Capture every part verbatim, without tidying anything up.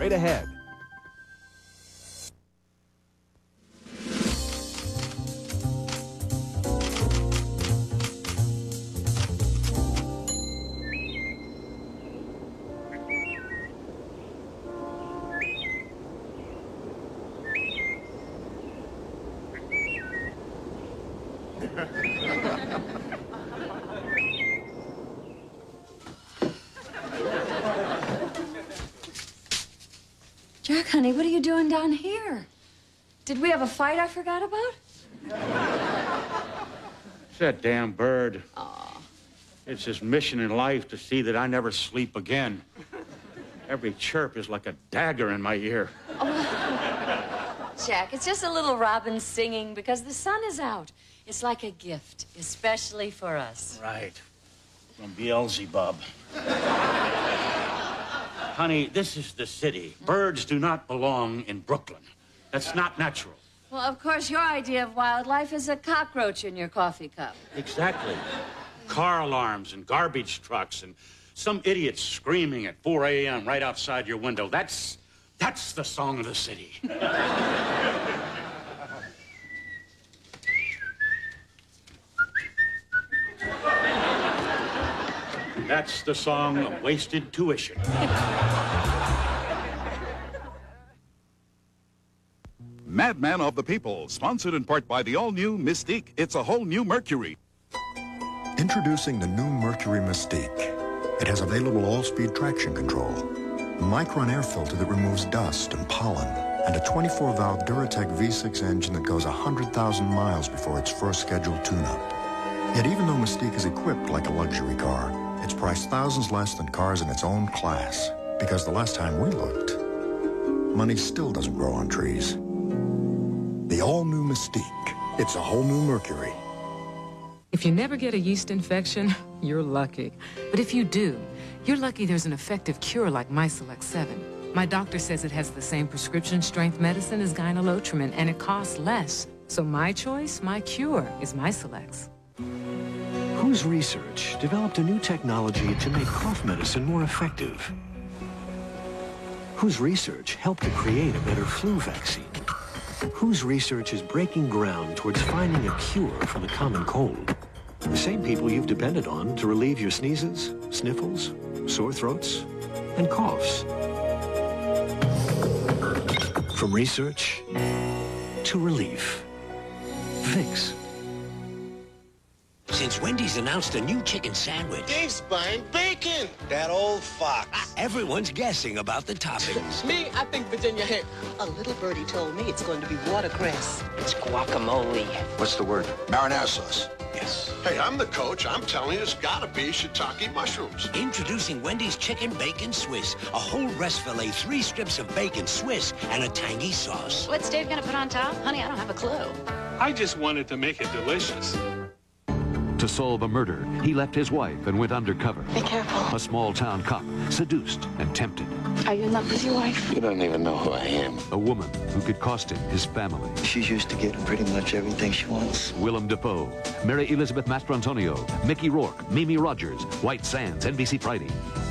straight ahead. Jack, honey, what are you doing down here? Did we have a fight I forgot about? It's that damn bird. Aw. It's his mission in life to see that I never sleep again. Every chirp is like a dagger in my ear. Oh. Jack, it's just a little robin singing because the sun is out. It's like a gift, especially for us. Right. From Beelzebub. Honey, this is the city. Birds do not belong in Brooklyn. That's not natural. Well, of course, your idea of wildlife is a cockroach in your coffee cup. Exactly. Car alarms and garbage trucks and some idiot screaming at four A M right outside your window. That's, that's the song of the city. That's the song of wasted tuition. Madman of the People, sponsored in part by the all-new Mystique. It's a whole new Mercury. Introducing the new Mercury Mystique. It has available all-speed traction control, a micron air filter that removes dust and pollen, and a twenty-four valve Duratec V six engine that goes one hundred thousand miles before its first scheduled tune-up. Yet even though Mystique is equipped like a luxury car, it's priced thousands less than cars in its own class. Because the last time we looked, money still doesn't grow on trees. The all-new Mystique. It's a whole new Mercury. If you never get a yeast infection, you're lucky. But if you do, you're lucky there's an effective cure like Myselect seven. My doctor says it has the same prescription strength medicine as Gynolotrimine, and it costs less. So my choice, my cure, is Myselect. Whose research developed a new technology to make cough medicine more effective? Whose research helped to create a better flu vaccine? Whose research is breaking ground towards finding a cure for the common cold? The same people you've depended on to relieve your sneezes, sniffles, sore throats, and coughs. From research to relief. Vicks. Since Wendy's announced a new chicken sandwich, Dave's buying bacon. That old fox. everyone's guessing about the toppings. Me, I think Virginia Hare. A little birdie told me it's going to be watercress. It's guacamole. What's the word? Marinara sauce. Yes. Hey, I'm the coach. I'm telling you, it's gotta be shiitake mushrooms. Introducing Wendy's Chicken Bacon Swiss. A whole breast fillet, three strips of bacon Swiss, and a tangy sauce. What's Dave gonna put on top? Honey, I don't have a clue. I just wanted to make it delicious. To solve a murder, he left his wife and went undercover. Be careful. A small-town cop, seduced and tempted. Are you in love with your wife? You don't even know who I am. A woman who could cost him his family. She's used to getting pretty much everything she wants. Willem Dafoe, Mary Elizabeth Mastrantonio, Mickey Rourke, Mimi Rogers, White Sands, N B C Friday.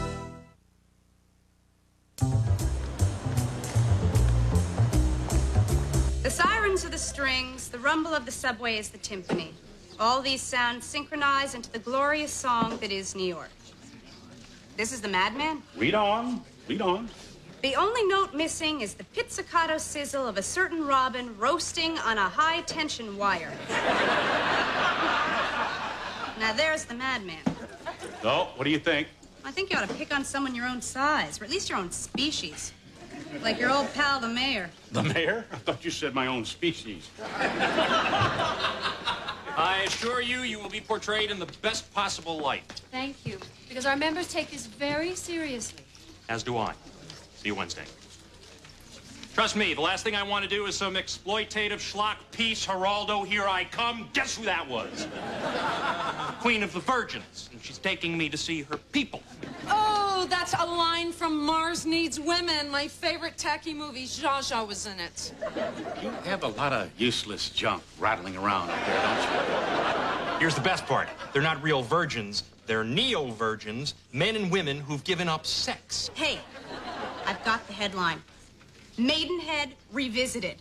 The sirens are the strings, the rumble of the subway is the timpani. All these sounds synchronize into the glorious song that is New York. This is the Madman? Read on, read on. The only note missing is the pizzicato sizzle of a certain robin roasting on a high-tension wire. Now, there's the Madman. So, what do you think? I think you ought to pick on someone your own size, or at least your own species. Like your old pal, the mayor. The mayor? I thought you said my own species. I assure you, you will be portrayed in the best possible light. Thank you, because our members take this very seriously. As do I. See you Wednesday. Trust me, the last thing I want to do is some exploitative schlock piece, Geraldo, here I come. Guess who that was? Queen of the Virgins, and she's taking me to see her people. Oh, that's a line from Mars Needs Women, my favorite tacky movie. Zsa Zsa was in it. You have a lot of useless junk rattling around up there, don't you? Here's the best part. They're not real virgins. They're neo-virgins, men and women who've given up sex. Hey, I've got the headline. Maidenhead Revisited.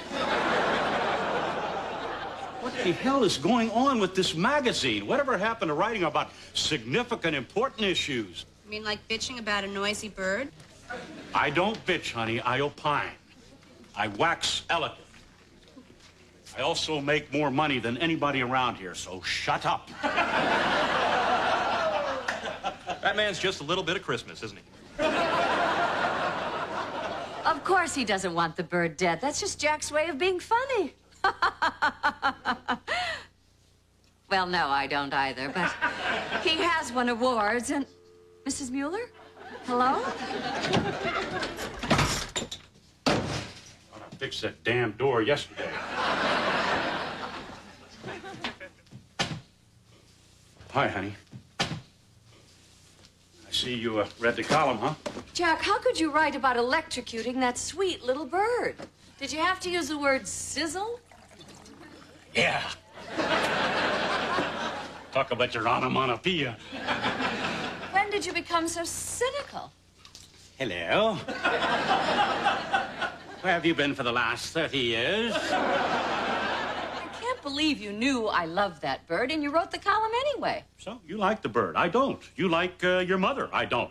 What the hell is going on with this magazine? Whatever happened to writing about significant, important issues? You mean like bitching about a noisy bird? I don't bitch, honey. I opine. I wax eloquent. I also make more money than anybody around here, so shut up. That man's just a little bit of Christmas, isn't he? Of course he doesn't want the bird dead. That's just Jack's way of being funny. Well, no, I don't either, but he has won awards, and... Missus Mueller? Hello? I fixed that damn door yesterday. Hi, honey. I see you uh, read the column, huh? Jack, how could you write about electrocuting that sweet little bird? Did you have to use the word sizzle? Yeah. Talk about your onomatopoeia. When did you become so cynical? Hello. Where have you been for the last thirty years? I can't believe you knew I loved that bird and you wrote the column anyway. So, you like the bird. I don't. You like uh, your mother. I don't.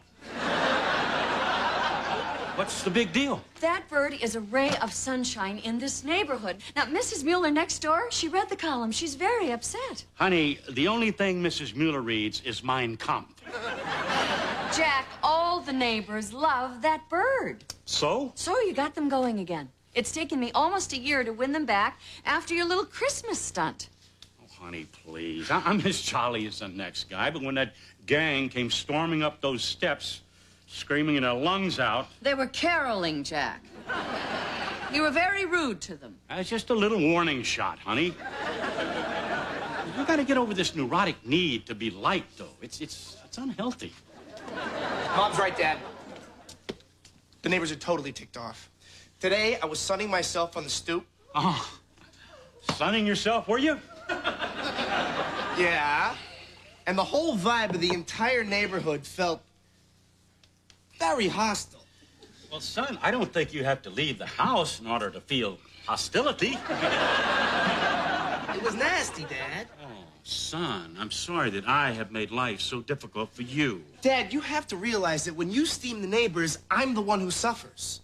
What's the big deal? That bird is a ray of sunshine in this neighborhood. Now, Missus Mueller next door, she read the column. She's very upset. Honey, the only thing Missus Mueller reads is Mein Kampf. Jack, all the neighbors love that bird. So? So you got them going again. It's taken me almost a year to win them back after your little Christmas stunt. Oh, honey, please. I I'm as jolly as the next guy, but when that gang came storming up those steps, screaming their lungs out... They were caroling, Jack. You were very rude to them. That's just a little warning shot, honey. You gotta get over this neurotic need to be liked, though. It's, it's, it's unhealthy. Mom's right, Dad. The neighbors are totally ticked off. Today, I was sunning myself on the stoop. Oh, sunning yourself, were you? Yeah. And the whole vibe of the entire neighborhood felt very hostile. Well, son, I don't think you have to leave the house in order to feel hostility. It was nasty, Dad. Oh, son, I'm sorry that I have made life so difficult for you. Dad, you have to realize that when you steam the neighbors, I'm the one who suffers.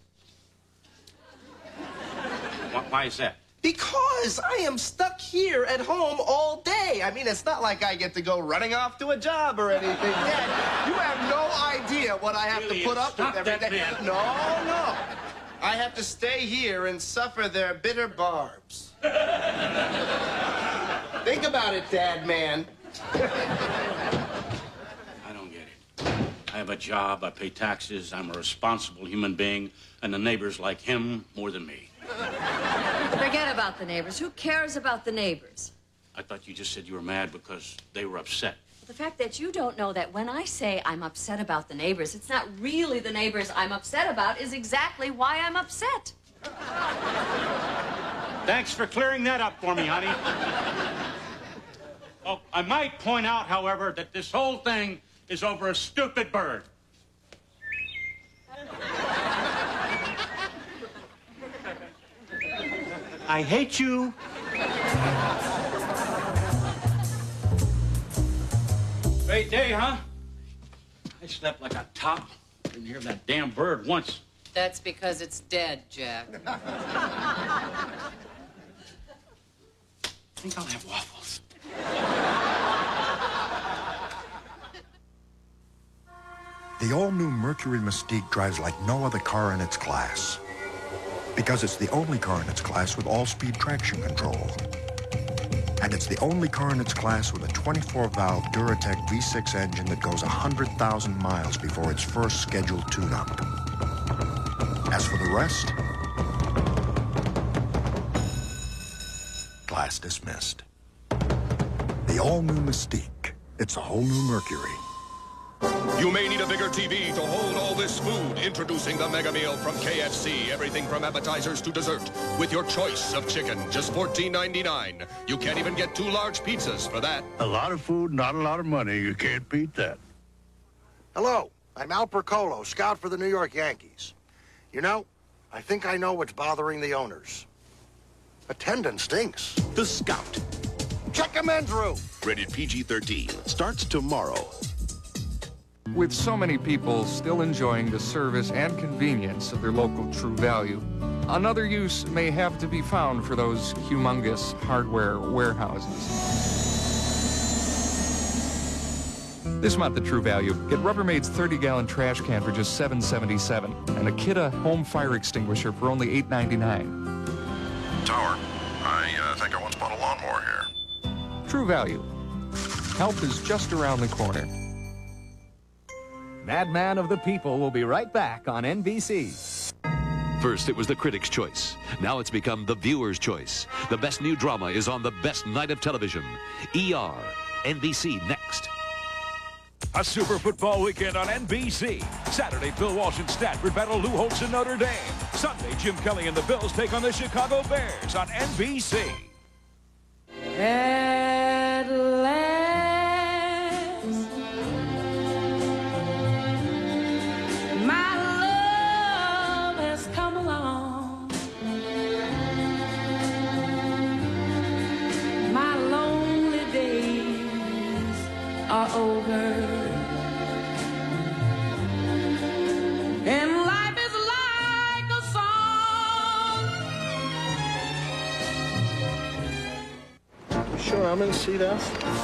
Why is that? Because I am stuck here at home all day. I mean, it's not like I get to go running off to a job or anything. Dad, you have no idea what I have Julian, to put up with every that day. man. No, no. I have to stay here and suffer their bitter barbs. Think about it, Dad, man. I don't get it. I have a job, I pay taxes, I'm a responsible human being, and the neighbors like him more than me. Forget about the neighbors. Who cares about the neighbors? I thought you just said you were mad because they were upset. The fact that you don't know that when I say I'm upset about the neighbors, it's not really the neighbors I'm upset about is exactly why I'm upset. Thanks for clearing that up for me, honey. Oh, I might point out, however, that this whole thing is over a stupid bird. I hate you. Great day, huh? I slept like a top. Didn't hear that damn bird once. That's because it's dead, Jack. I think I'll have waffles. The all-new Mercury Mystique drives like no other car in its class. Because it's the only car in its class with all-speed traction control. And it's the only car in its class with a twenty-four valve Duratec V six engine that goes one hundred thousand miles before its first scheduled tune-up. As for the rest, class dismissed. The all-new Mystique. It's a whole new Mercury. You may need a bigger T V to hold all this food. Introducing the Mega Meal from K F C. Everything from appetizers to dessert. With your choice of chicken, just fourteen ninety-nine. You can't even get two large pizzas for that. A lot of food, not a lot of money. You can't beat that. Hello, I'm Al Percolo, scout for the New York Yankees. You know, I think I know what's bothering the owners. Attendance stinks. The Scout. Check him in, Drew. Rated P G thirteen. Starts tomorrow. With so many people still enjoying the service and convenience of their local True Value, another use may have to be found for those humongous hardware warehouses. This month at True Value, get Rubbermaid's thirty gallon trash can for just seven seventy-seven and a Kidda home fire extinguisher for only eight ninety-nine. Tower, I uh, think I once bought a lawnmower here. True Value. Help is just around the corner. Madman of the People will be right back on N B C. First, it was the critics' choice. Now it's become the viewer's choice. The best new drama is on the best night of television. E R. N B C next. A Super Football weekend on N B C. Saturday, Bill Walsh and Stanford battle Lou Holtz and Notre Dame. Sunday, Jim Kelly and the Bills take on the Chicago Bears on N B C. At last, my love has come along. My lonely days are over. And life is like a song. Sure, I'm gonna see that.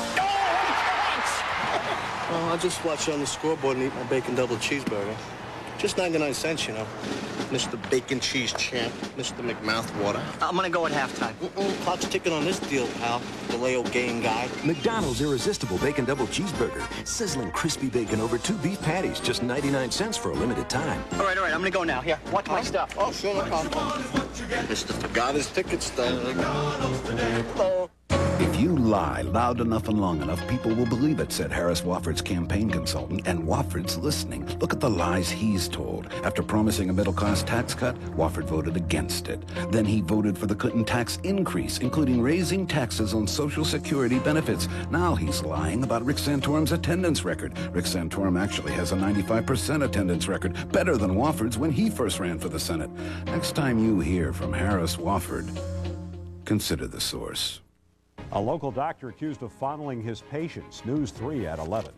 Oh, I'll just watch it on the scoreboard and eat my bacon double cheeseburger. Just ninety-nine cents, you know. Mister Bacon Cheese Champ, Mister McMouthwater. I'm gonna go at halftime. Mm-mm, clock's ticking on this deal, pal. Vallejo game guy. McDonald's Irresistible Bacon Double Cheeseburger. Sizzling crispy bacon over two beef patties. Just ninety-nine cents for a limited time. All right, all right, I'm gonna go now. Here, watch my stuff. Oh, sure, no problem. Mister forgot his ticket stub. Hello. If you lie loud enough and long enough, people will believe it, said Harris Wofford's campaign consultant, and Wofford's listening. Look at the lies he's told. After promising a middle-class tax cut, Wofford voted against it. Then he voted for the Clinton tax increase, including raising taxes on Social Security benefits. Now he's lying about Rick Santorum's attendance record. Rick Santorum actually has a ninety-five percent attendance record, better than Wofford's when he first ran for the Senate. Next time you hear from Harris Wofford, consider the source. A local doctor accused of fondling his patients. News three at eleven.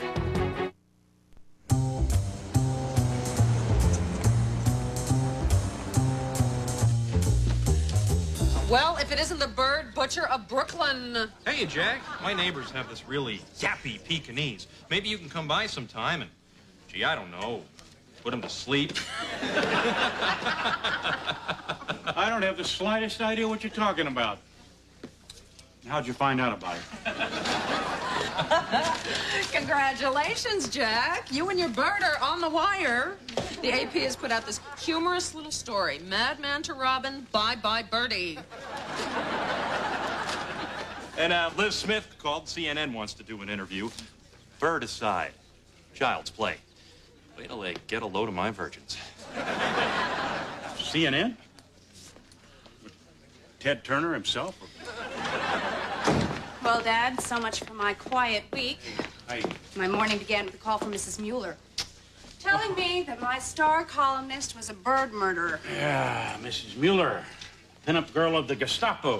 Well, if it isn't the bird butcher of Brooklyn. Hey, Jack. My neighbors have this really yappy Pekingese. Maybe you can come by sometime and, gee, I don't know, put him to sleep. I don't have the slightest idea what you're talking about. How'd you find out about it? Congratulations, Jack. You and your bird are on the wire. The A P has put out this humorous little story. Madman to Robin, bye-bye birdie. And uh, Liz Smith called. C N N wants to do an interview. Bird aside. Child's play. Wait till they get a load of my virgins. C N N? Ted Turner himself? Well, Dad, so much for my quiet week. Hey. My morning began with a call from Missus Mueller, telling me that my star columnist was a bird murderer. Yeah, Missus Mueller, pinup girl of the Gestapo.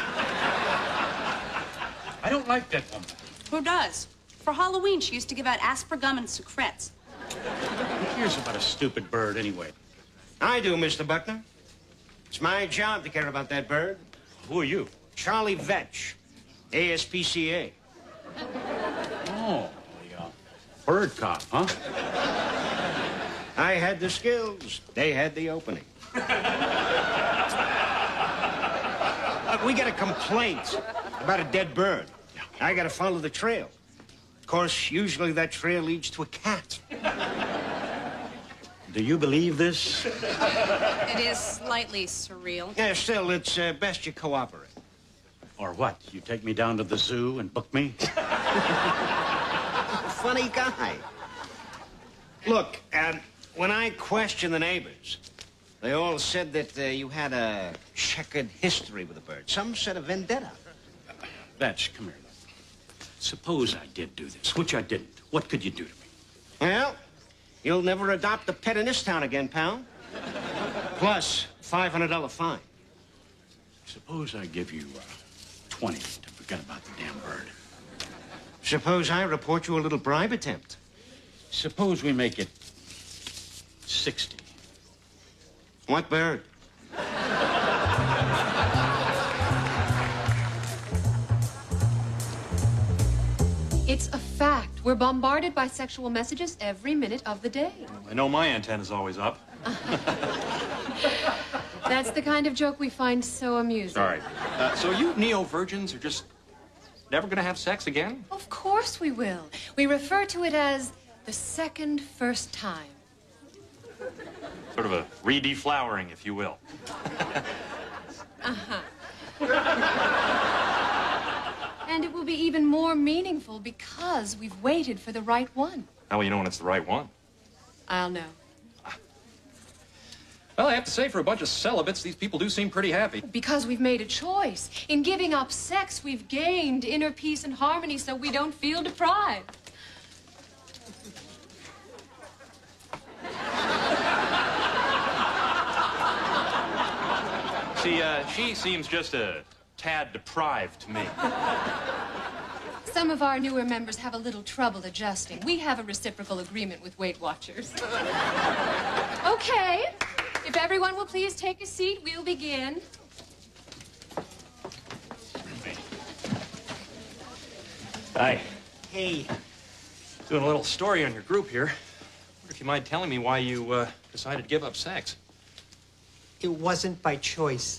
I don't like that woman. Who does? For Halloween, she used to give out aspergum and sucrets. Who cares about a stupid bird anyway? I do, Mister Buckner. It's my job to care about that bird. Who are you? Charlie Vetch, A S P C A. Oh, the uh, bird cop, huh? I had the skills. They had the opening. Look, we got a complaint about a dead bird. I got to follow the trail. Of course, usually that trail leads to a cat. Do you believe this? It is slightly surreal. Yeah, still, it's uh, best you cooperate. Or what? You take me down to the zoo and book me? Funny guy. Look, um, when I questioned the neighbors, they all said that uh, you had a checkered history with the bird. Some said a vendetta. Vetch, come here. Suppose I did do this, which I didn't. What could you do to me? Well, you'll never adopt a pet in this town again, pal. Plus five hundred dollar fine. Suppose I give you uh, twenty to forget about the damn bird. Suppose I report you a little bribe attempt. Suppose we make it sixty. What bird? It's a fact. We're bombarded by sexual messages every minute of the day. I know my antenna's always up. That's the kind of joke we find so amusing. All right. Uh, so you neo-virgins are just never gonna have sex again? Of course we will. We refer to it as the second first time. Sort of a re-deflowering, if you will. Uh-huh. And it will be even more meaningful because we've waited for the right one. How will you know when it's the right one? I'll know. Well, I have to say, for a bunch of celibates, these people do seem pretty happy. Because we've made a choice. In giving up sex, we've gained inner peace and harmony so we don't feel deprived. See, uh, she seems just a tad deprived to me. Some of our newer members have a little trouble adjusting. We have a reciprocal agreement with Weight Watchers. Okay, if everyone will please take a seat, we'll begin. Hi. Hey. Doing a little story on your group here. Wonder if you mind telling me why you uh, decided to give up sex. It wasn't by choice.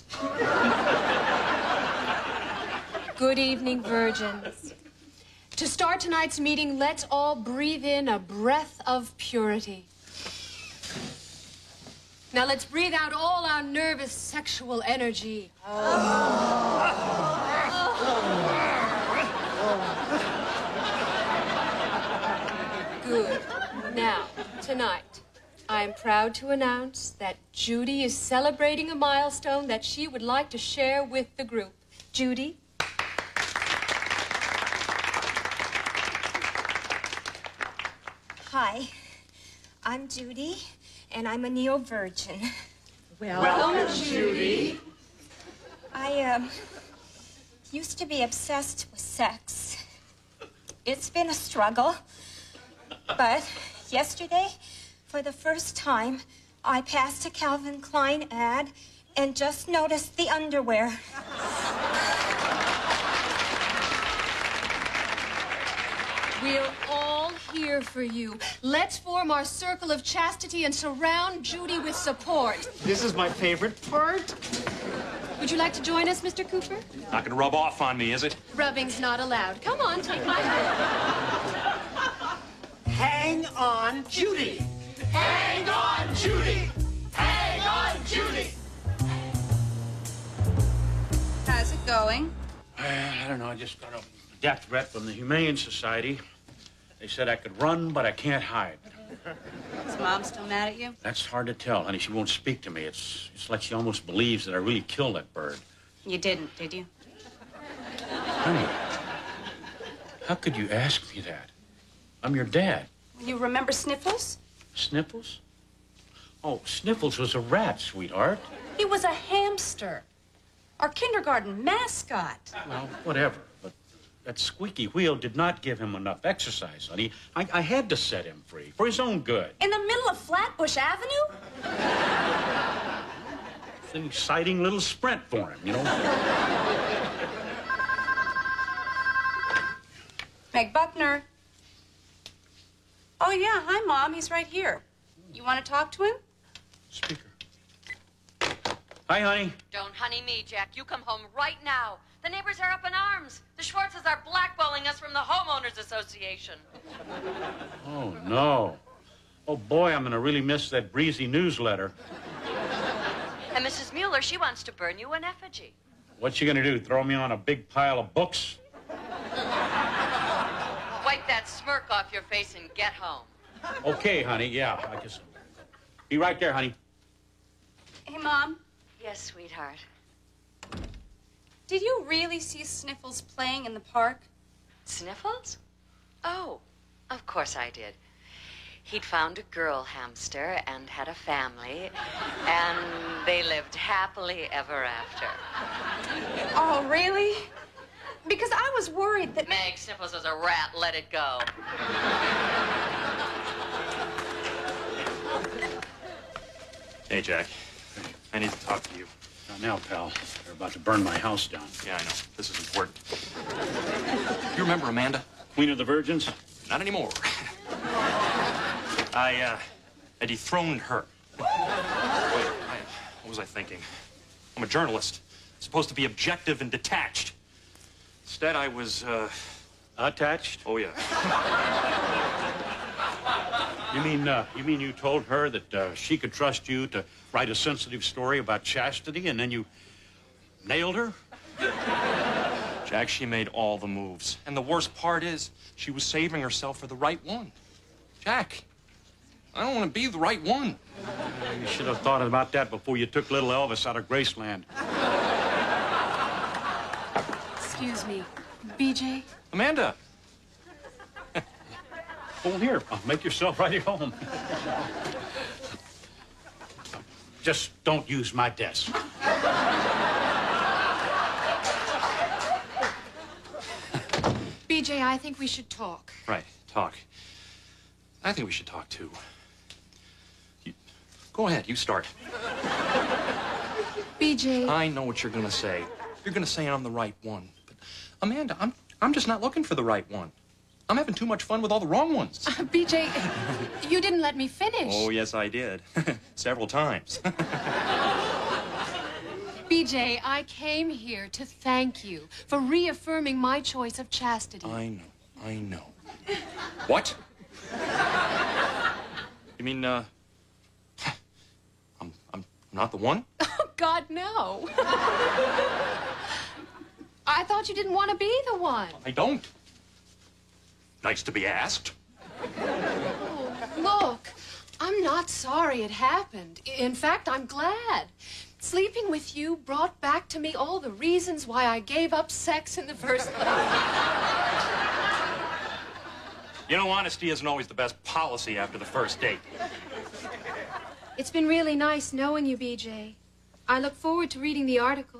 Good evening, virgins. To start tonight's meeting, let's all breathe in a breath of purity. Now let's breathe out all our nervous sexual energy. Good. Now, tonight, I'm proud to announce that Judy is celebrating a milestone that she would like to share with the group. Judy? Hi, I'm Judy, and I'm a neo-virgin. Welcome, Judy. I, um, used to be obsessed with sex. It's been a struggle, but yesterday, for the first time, I passed a Calvin Klein ad and just noticed the underwear. We're all here for you. Let's form our circle of chastity and surround Judy with support. This is my favorite part. Would you like to join us, Mister Cooper? Not gonna rub off on me, is it? Rubbing's not allowed. Come on, take my hand. Hang on, Judy. Hang on, Judy! Hang on, Judy! How's it going? I don't know. I just got a death threat from the Humane Society. They said I could run, but I can't hide. Is Mom still mad at you? That's hard to tell, honey. She won't speak to me. It's, it's like she almost believes that I really killed that bird. You didn't, did you? Honey, how could you ask me that? I'm your dad. You remember Sniffles? Sniffles? Oh, Sniffles was a rat, sweetheart. He was a hamster. Our kindergarten mascot. Well, whatever. But that squeaky wheel did not give him enough exercise, honey. I, I had to set him free for his own good. In the middle of Flatbush Avenue? It's an exciting little sprint for him, you know? Meg Buckner. Oh, yeah. Hi, Mom. He's right here. You want to talk to him? Speaker. Hi, honey. Don't honey me, Jack. You come home right now. The neighbors are up in arms. The Schwartzes are blackballing us from the Homeowners Association. Oh, no. Oh, boy, I'm going to really miss that breezy newsletter. And Missus Mueller, she wants to burn you an effigy. What's she going to do, throw me on a big pile of books? Wipe that smirk off your face and get home. Okay, honey, yeah, I guess. Be right there, honey. Hey, Mom. Yes, sweetheart. Did you really see Sniffles playing in the park? Sniffles? Oh, of course I did. He'd found a girl hamster and had a family, and they lived happily ever after. Oh, really? Because I was worried that... Meg Sniffles was a rat. Let it go. Hey, Jack. I need to talk to you. Not now, pal. They're about to burn my house down. Yeah, I know. This is important. You remember Amanda? Queen of the Virgins? Not anymore. I, uh, I dethroned her. Wait, I, what was I thinking? I'm a journalist. Supposed to be objective and detached. Instead, I was, uh... Attached? Oh, yeah. You mean, uh, you mean you told her that uh, she could trust you to write a sensitive story about chastity, and then you nailed her? Jack, she made all the moves. And the worst part is, she was saving herself for the right one. Jack, I don't want to be the right one. You should have thought about that before you took little Elvis out of Graceland. Excuse me, B J? Amanda. Oh, here, make yourself right at home. Just don't use my desk. B J, I think we should talk. Right, talk. I think we should talk, too. You, go ahead, you start. B J... I know what you're gonna say. You're gonna say I'm the right one. But, Amanda, I'm, I'm just not looking for the right one. I'm having too much fun with all the wrong ones. Uh, B J, you didn't let me finish. Oh, yes, I did. Several times. B J, I came here to thank you for reaffirming my choice of chastity. I know, I know. What? You mean, uh... I'm, I'm not the one? Oh, God, no. I thought you didn't want to be the one. I don't. Nice to be asked. Oh, look, I'm not sorry it happened. In fact, I'm glad. Sleeping with you brought back to me all the reasons why I gave up sex in the first place. You know, honesty isn't always the best policy after the first date. It's been really nice knowing you, B J. I look forward to reading the article.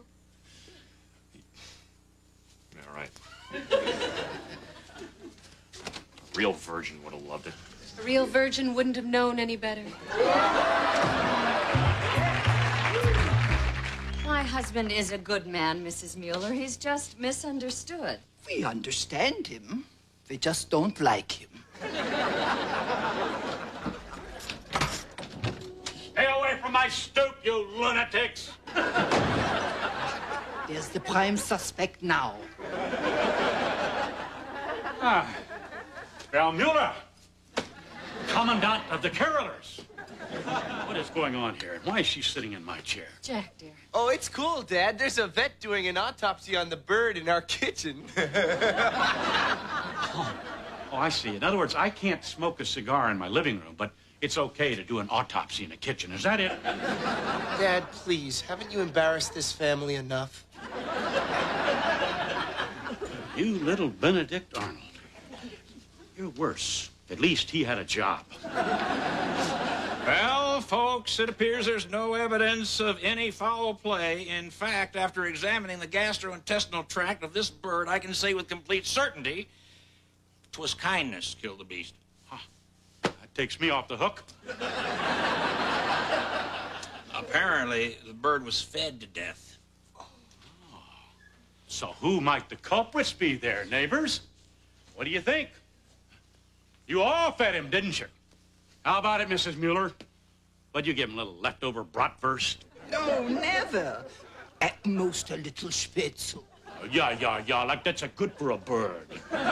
All right. A real virgin would have loved it. A real virgin wouldn't have known any better. My husband is a good man, Missus Mueller. He's just misunderstood. We understand him. We just don't like him. Stay away from my stoop, you lunatics! There's the prime suspect now. Ah, Frau Mueller, Commandant of the Carolers. What is going on here? And why is she sitting in my chair? Jack, dear. Oh, it's cool, Dad. There's a vet doing an autopsy on the bird in our kitchen. oh, oh, I see. In other words, I can't smoke a cigar in my living room, but it's okay to do an autopsy in the kitchen. Is that it? Dad, please, haven't you embarrassed this family enough? You little Benedict Arnold. You're worse. At least he had a job. Well, folks, it appears there's no evidence of any foul play. In fact, after examining the gastrointestinal tract of this bird, I can say with complete certainty, 'twas kindness killed the beast. Huh. That takes me off the hook. Apparently, the bird was fed to death. Oh. So who might the culprits be there, neighbors? What do you think? You all fed him, didn't you? How about it, Missus Mueller? What'd you give him, a little leftover bratwurst? No, never. At most a little spitzel. Oh, yeah, yeah, yeah, like that's a good for a bird.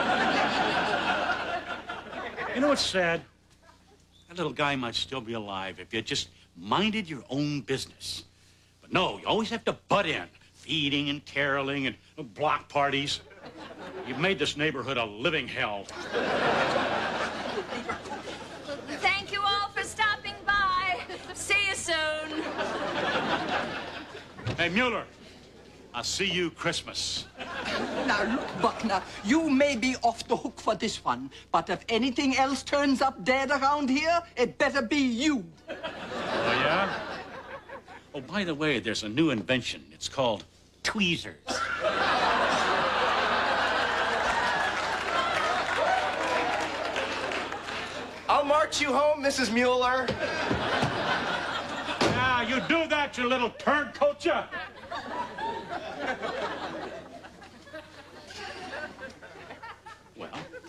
You know what's sad? That little guy might still be alive if you just minded your own business. But no, you always have to butt in. Feeding and caroling and block parties. You've made this neighborhood a living hell. Thank you all for stopping by. See you soon. Hey, Mueller, I'll see you Christmas. Now, look, Buckner, you may be off the hook for this one, but if anything else turns up dead around here, it better be you. Oh, yeah? Oh, by the way, there's a new invention. It's called tweezers. I'll march you home, Missus Mueller. Yeah, you do that, you little turncoat, ya. Well,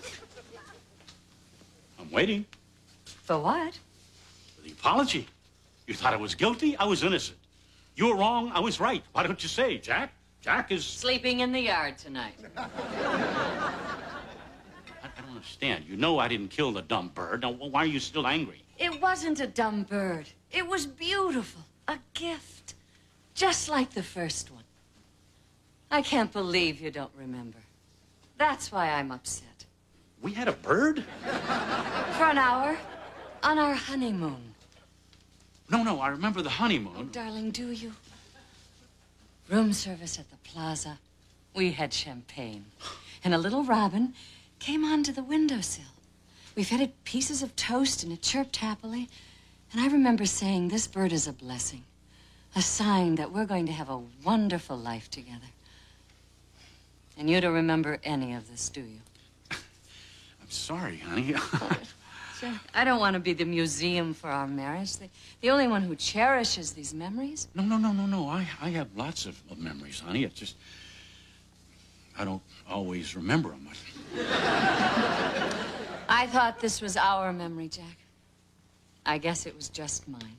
I'm waiting. For what? For the apology. You thought I was guilty? I was innocent. You were wrong. I was right. Why don't you say, Jack? Jack is... Sleeping in the yard tonight. I, I don't understand. You know I didn't kill the dumb bird. Now, why are you still angry? It wasn't a dumb bird. It was beautiful. A gift. Just like the first one. I can't believe you don't remember. That's why I'm upset. We had a bird? For an hour. On our honeymoon. No, no, I remember the honeymoon. Oh, darling, do you? Room service at the plaza. We had champagne. And a little robin came onto the windowsill. We fed it pieces of toast and it chirped happily. And I remember saying, this bird is a blessing. A sign that we're going to have a wonderful life together. And you don't remember any of this, do you? I'm sorry, honey. Jack, I don't want to be the museum for our marriage. The, the only one who cherishes these memories. No, no, no, no, no. I, I have lots of, of memories, honey. It's just... I don't always remember them. I thought this was our memory, Jack. I guess it was just mine.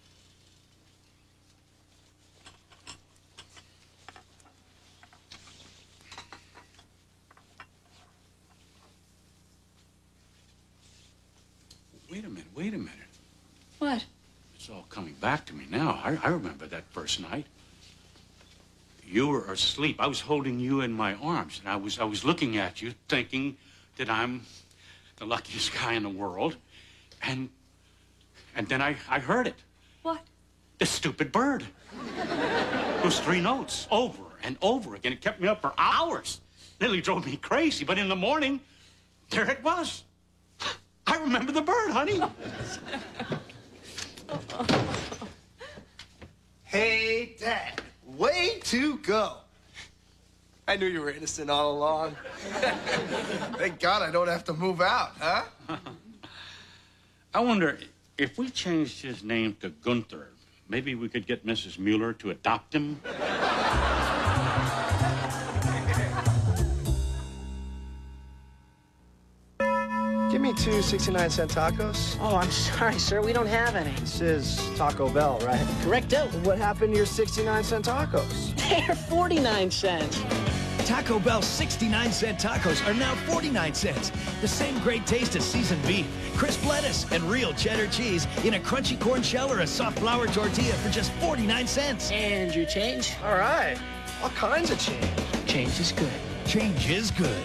Wait a minute, wait a minute. What? It's all coming back to me now. I, I remember that first night. You were asleep. I was holding you in my arms, and I was I was looking at you, thinking that I'm the luckiest guy in the world. And and then I, I heard it. What? The stupid bird. Those three notes, over and over again. It kept me up for hours. Nearly drove me crazy, but in the morning, there it was. I remember the bird, honey. Hey, Dad. Way to go. I knew you were innocent all along. Thank God I don't have to move out, huh? I wonder, if we changed his name to Gunther, maybe we could get Missus Mueller to adopt him? Give me two sixty-nine cent tacos. Oh, I'm sorry, sir. We don't have any. This is Taco Bell, right? Correcto. What happened to your sixty-nine cent tacos? They're forty-nine cents. Taco Bell sixty-nine cent tacos are now forty-nine cents. The same great taste as seasoned beef, crisp lettuce, and real cheddar cheese in a crunchy corn shell or a soft flour tortilla for just forty-nine cents. And your change? All right. All kinds of change. Change is good. Change is good.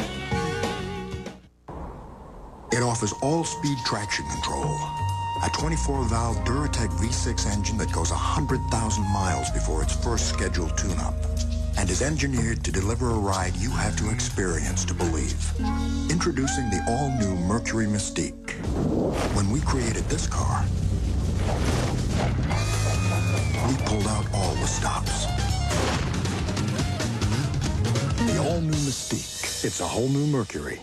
It offers all-speed traction control. A twenty-four valve Duratec V six engine that goes one hundred thousand miles before its first scheduled tune-up, and is engineered to deliver a ride you have to experience to believe. Introducing the all-new Mercury Mystique. When we created this car, we pulled out all the stops. The all-new Mystique. It's a whole new Mercury.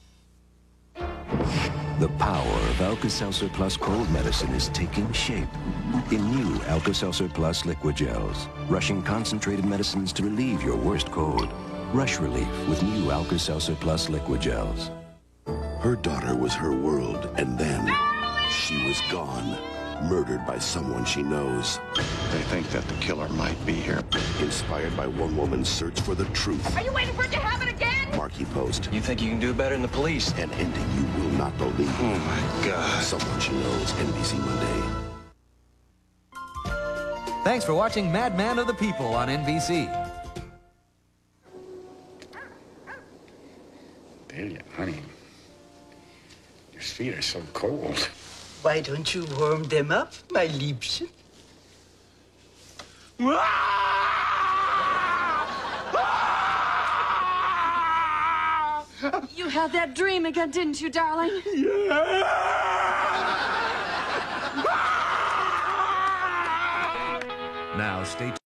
The power of Alka-Seltzer Plus cold medicine is taking shape in new Alka-Seltzer Plus liquid gels, rushing concentrated medicines to relieve your worst cold. Rush relief with new Alka-Seltzer Plus liquid gels. Her daughter was her world, and then she was gone. Murdered by someone she knows. They think that the killer might be here. Inspired by one woman's search for the truth. Are you waiting for it to happen again? Marquee Post. You think you can do better than the police? An ending you will not believe. Oh, my God. Someone she knows, N B C Monday. Thanks for watching Madman of the People on N B C. Delia, honey, your feet are so cold. Why don't you warm them up, my Liebchen? You had that dream again, didn't you, darling? Yeah. Now, stay tuned.